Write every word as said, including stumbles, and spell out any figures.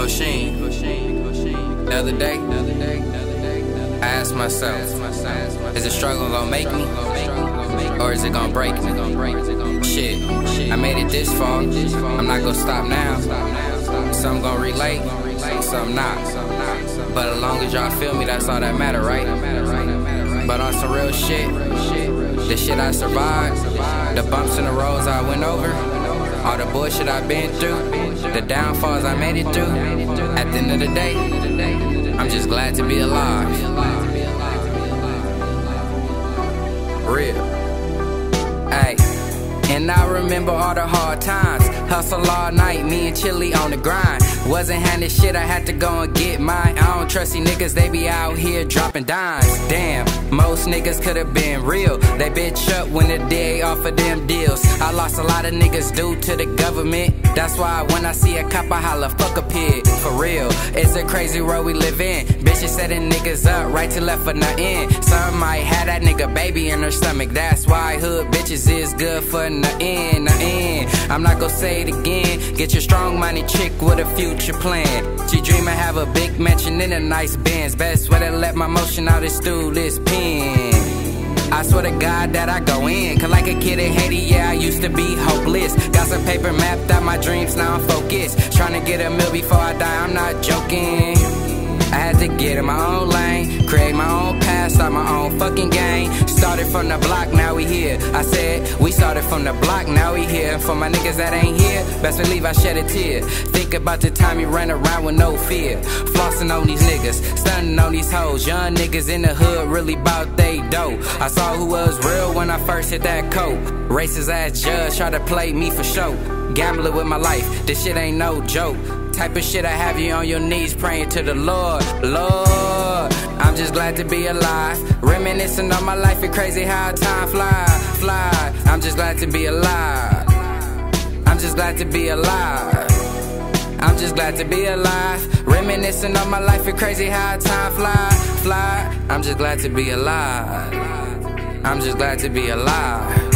Rico Sheen. The other day, I asked myself, is the struggle gonna make me, or is it gonna break me? Shit, I made it this far, I'm not gonna stop now. Some gonna relate, some not. But as long as y'all feel me, that's all that matter, right? But on some real shit, the shit I survived, the bumps in the roads I went over, all the bullshit I've been through, the downfalls I made it through. At the end of the day, I'm just glad to be alive. Real. Ay. And I remember all the hard times. Hustle all night, me and Chili on the grind. Wasn't handed shit, I had to go and get mine. I don't trust these niggas, they be out here dropping dimes. Damn, most niggas could've been real. They bitch up when the day off of them deals. I lost a lot of niggas due to the government. That's why when I see a cop, I holla, fuck a pig. For real, it's a crazy world we live in. Bitches setting niggas up, right to left for nothing. Some might have that nigga baby in her stomach. That's why hood bitches is good for nothing, nothing. I'm not gonna say it again. Get your strong money chick with a future plan. She dream I have a big mansion in a nice Benz. Best way to let my motion out is through this pen. I swear to God that I go in, cause like a kid in Haiti, yeah, I used to be hopeless. Got some paper mapped out my dreams, now I'm focused. Trying to get a meal before I die, I'm not joking. I had to get in my own lane, create my own path, start my own fucking game. Started from the block, now we here. I said, we started from the block, now we here. For my niggas that ain't here, best believe I shed a tear. Think about the time you ran around with no fear. Flossing on these niggas, stunning on these hoes. Young niggas in the hood really bout they dough. I saw who was real when I first hit that coat. Racist ass judge try to play me for show. Gambling with my life, this shit ain't no joke. Type of shit I have you on your knees praying to the Lord, Lord. I'm just glad to be alive. Reminiscing on my life, it's crazy how time fly, fly. I'm just glad to be alive. I'm just glad to be alive. I'm just glad to be alive. Reminiscing on my life, it's crazy how time fly, fly. I'm just glad to be alive. I'm just glad to be alive.